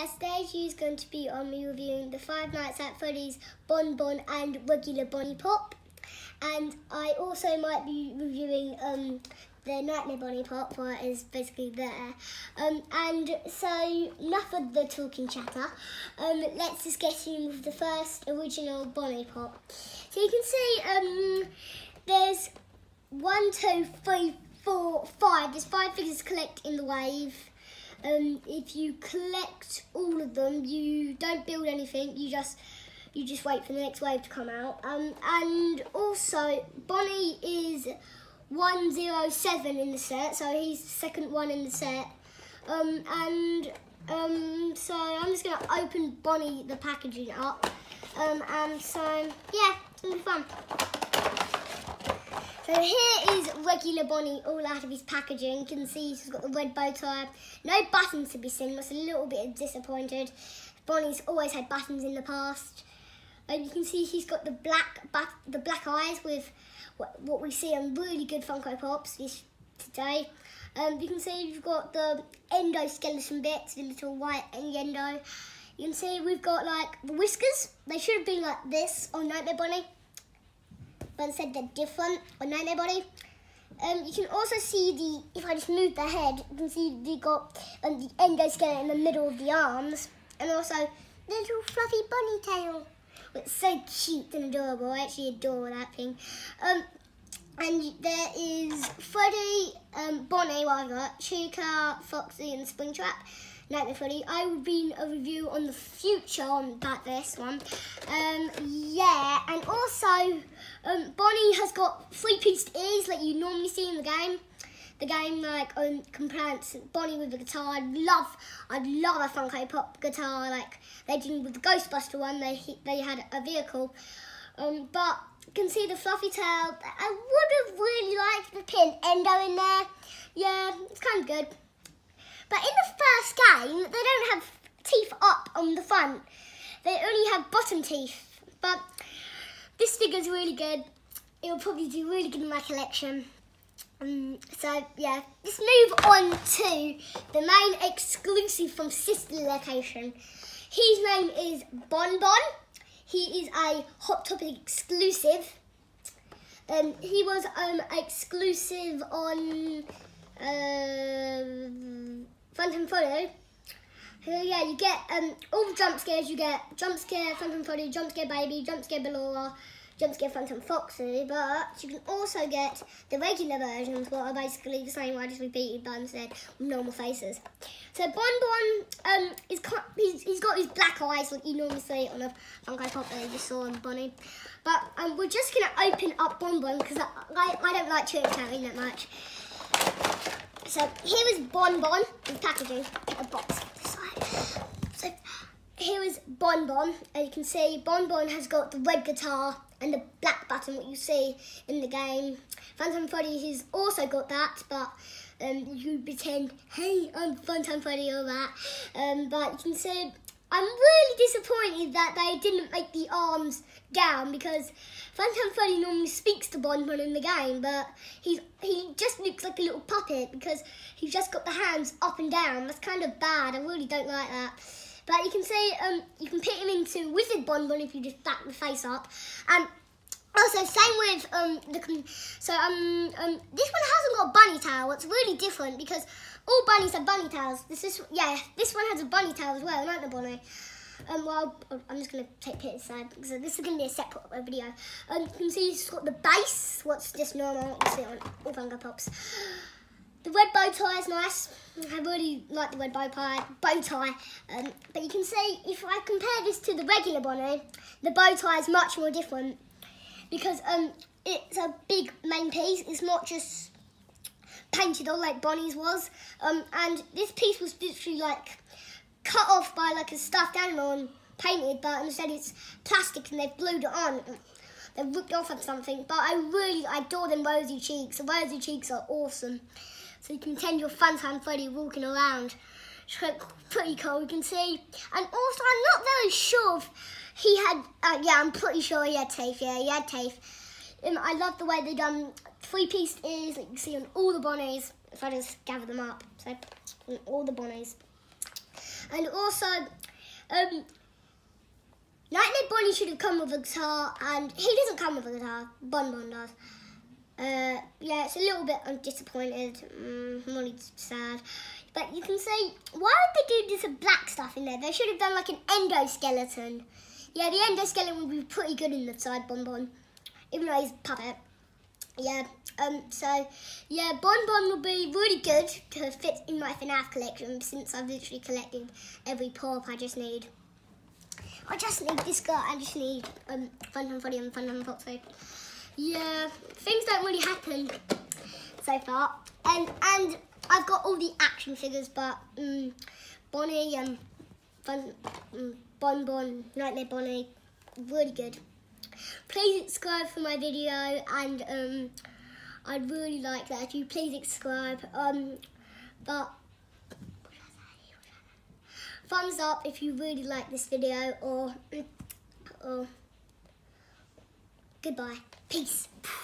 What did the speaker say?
Today is going to be on me reviewing the Five Nights at Freddy's Bon Bon and regular Bonnie Pop, and I also might be reviewing the Nightmare Bonnie Pop, where it is basically there. And so enough of the talking chatter. Let's just get in with the first original Bonnie Pop. So you can see there's 1, 2, 3, 4, 5. There's 5 figures to collect in the wave. If you collect all of them, you don't build anything. You just wait for the next wave to come out. And also Bonnie is 107 in the set, so he's the second one in the set. So I'm just gonna open Bonnie the packaging up. And so yeah, it's gonna be fun. So here is regular Bonnie all out of his packaging. You can see he's got the red bow tie. No buttons to be seen. Was a little bit disappointed. Bonnie's always had buttons in the past. You can see he's got the black eyes with what we see on really good Funko Pops today. You can see we've got the endoskeleton bits, the little white endo. You can see we've got like the whiskers. They should have been like this on Nightmare Bonnie, but instead they're different on Nightmare Bonnie. You can also see if I just move the head, you can see they got the endoskeleton in the middle of the arms, and also little fluffy bunny tail. It's so cute and adorable. I actually adore that thing. And there is Freddy, Bonnie, what I've got, Chica, Foxy, and Springtrap. Nightmare Freddy. I will be a review on the future on this one. Yeah, and also Bonnie has got 3-pieced ears like you normally see in the game. The game compares Bonnie with the guitar. I'd love a Funko Pop guitar like they did with the Ghostbuster one. They had a vehicle, but you can see the fluffy tail. I would have really liked the pin endo in there. Yeah, it's kind of good. But in the first game, they don't have teeth up on the front. They only have bottom teeth. But this figure's really good. It'll probably do really good in my collection. So yeah, let's move on to the main exclusive from Sister Location. His name is Bon Bon. He is a Hot Topic exclusive. He was exclusive on Phantom Freddy. Yeah, you get all the jump scares. You get jump scare Phantom Freddy, jump scare Baby, jump scare Ballora, jump scare Phantom Foxy, but you can also get the regular versions, what are basically the same I just repeated, but instead with normal faces. So Bon Bon he's got his black eyes like you normally see on a Funko Pop that you just saw on Bonnie. But we're just gonna open up Bon Bon because I don't like chatting that much. So here is Bon Bon with packaging, get the box this side. So here is Bon Bon, and you can see Bon Bon has got the red guitar and the black button, what you see in the game. Phantom Freddy has also got that, but you pretend, hey, I'm Phantom Freddy, all that. But you can see, I'm really disappointed that they didn't make the arms down because Phantom Freddy normally speaks to Bon Bon in the game, but he just looks like a little puppet because he's just got the hands up and down. That's kind of bad. I really don't like that. But you can see you can put him into Wizard Bon Bon if you just back the face up. And also same with this one hasn't got a bunny tail. It's really different because all bunnies have bunny tails. This one has a bunny tail as well, not the Bonnie. Well, I'm just going to take Peter's side because this is going to be a separate video. You can see he's got the base, what's just normal. You can see it on all Funko Pops. The red bow tie is nice. I really like the red bow tie. But you can see, if I compare this to the regular Bonnie, the bow tie is much more different because it's a big main piece. It's not just painted on like Bonnie's was. And this piece was literally like cut off by like a stuffed animal and painted, but instead it's plastic and they've glued it on. They've ripped off of something, but I adore them rosy cheeks. The rosy cheeks are awesome. So you can pretend you're Phantom Freddy walking around. It's pretty cool, you can see. And also, I'm not very sure if he had, yeah, I'm pretty sure he had teeth. Yeah, he had teeth. I love the way they done 3-pieced ears, like you can see on all the Bonnies. If I just gather them up, so on all the Bonnies. And also, Nightmare Bonnie should have come with a guitar, and he doesn't come with a guitar. Bon Bon does. Yeah, it's a little bit. I'm disappointed. I'm really sad. But you can say, why would they do this black stuff in there? They should have done like an endoskeleton. Yeah, the endoskeleton would be pretty good in the side Bon Bon, even though he's a puppet. Yeah. So yeah, Bon Bon will be really good to fit in my FNAF collection, since I've literally collected every pop. I just need this guy. I just need Phantom Freddy and Phantom Foxy. Yeah, things don't really happen so far, and I've got all the action figures, but Bonnie and Bon Bon, Nightmare Bonnie, really good. Please subscribe for my video, and I'd really like that if you please subscribe. But thumbs up if you really like this video, or goodbye. Peace.